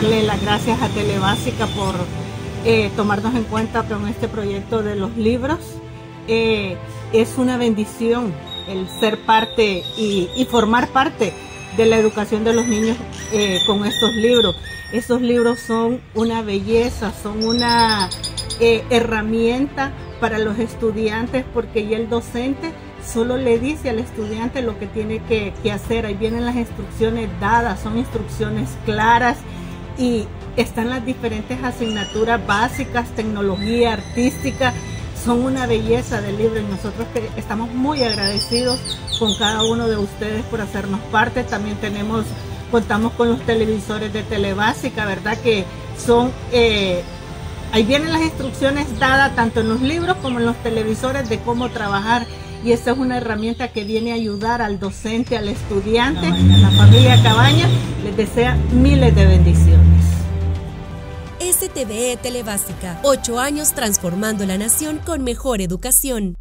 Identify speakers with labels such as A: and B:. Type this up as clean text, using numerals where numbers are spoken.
A: darle las gracias a Telebásica por tomarnos en cuenta con este proyecto de los libros. Es una bendición el ser parte y formar parte de la educación de los niños con estos libros. Estos libros son una belleza, son una herramienta para los estudiantes, porque ya el docente solo le dice al estudiante lo que tiene que hacer. Ahí vienen las instrucciones dadas, son instrucciones claras y están las diferentes asignaturas básicas, tecnología, artística. Son una belleza del libro y nosotros estamos muy agradecidos con cada uno de ustedes por hacernos parte. También contamos con los televisores de Telebásica, ¿verdad? Que son, ahí vienen las instrucciones dadas tanto en los libros como en los televisores de cómo trabajar. Y esta es una herramienta que viene a ayudar al docente, al estudiante, a la familia Cabañas. Les desea miles de bendiciones.
B: STVE Telebásica, 8 años transformando la nación con mejor educación.